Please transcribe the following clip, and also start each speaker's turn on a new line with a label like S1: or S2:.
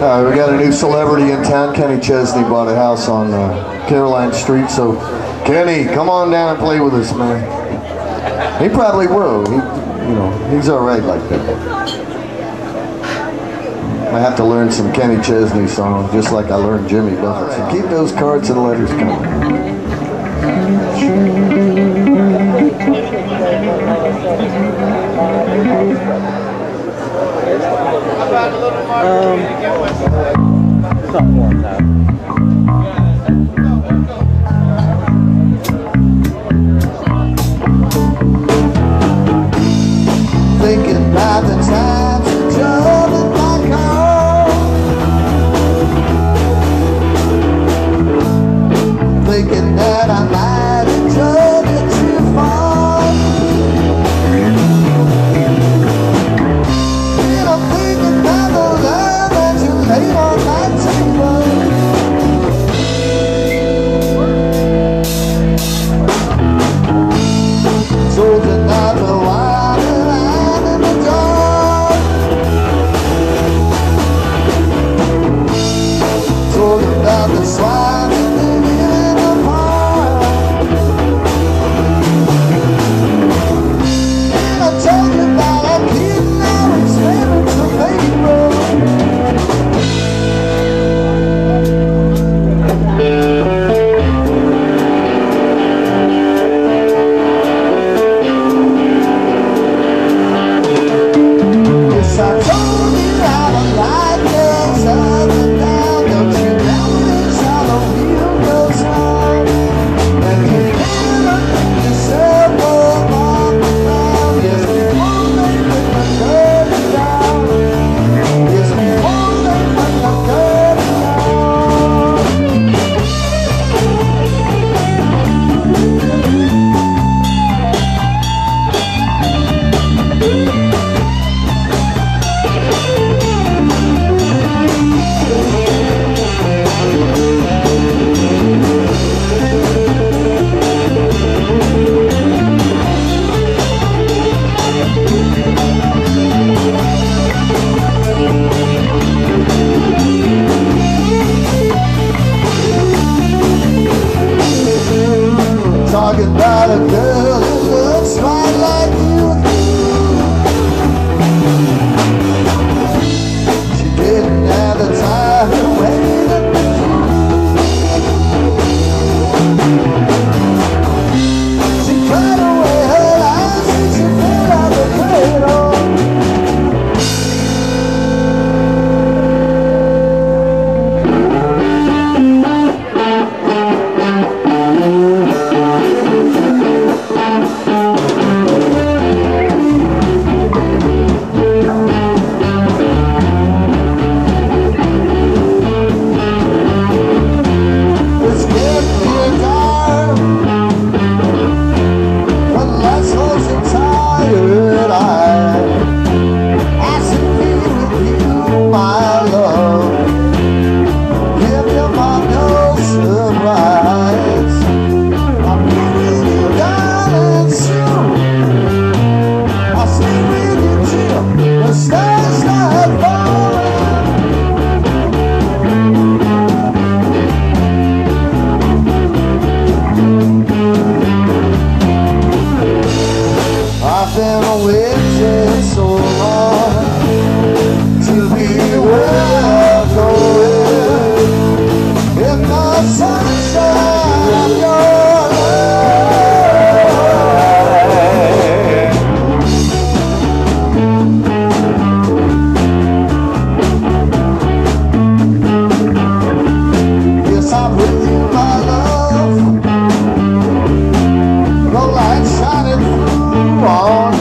S1: We got a new celebrity in town. Kenny Chesney bought a house on Caroline Street, so Kenny, come on down and play with us, man. He probably will. He's all right like that. I have to learn some Kenny Chesney songs, just like I learned Jimmy Buffett. So keep those cards and letters coming.
S2: Something warms out.
S1: Thinking about the times you drove in my car, thinking that I might have drove you too far. And I'm thinking about the love that you laid on my table. So tonight the wine and I'm in the dark, told about the swine and living in the park. And I told you about a kid now it's living to paper. Yes, I told you how the light goes up and down. Don't you notice how the wheel goes round? And you never think yourself up and down. Yes, before they put the curtain down. Yes, before they put the curtain talking about a girl who looks right like you. She didn't have the time to wait up the queue. She cried away her eyes and she fell out the cradle. It's getting dark, but lights close and tired eyes. I should be with you, my love. Give you my no surprise. I'll be with you, darling, soon. I'll stay with you till the stars start falling. I've been waiting so long to be where I'm going in the sunshine of your light. Yes, I'm with you, my love. The light shining through all